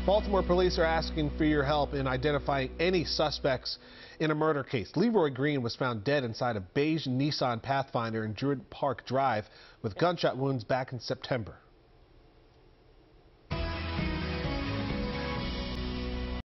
Baltimore police are asking for your help in identifying any suspects in a murder case. Leroy Green was found dead inside a beige Nissan Pathfinder in Druid Park Drive with gunshot wounds back in September.